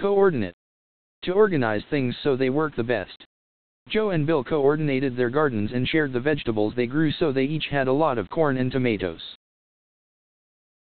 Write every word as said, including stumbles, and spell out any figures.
Coordinate. To organize things so they work the best. Joe and Bill coordinated their gardens and shared the vegetables they grew, so they each had a lot of corn and tomatoes.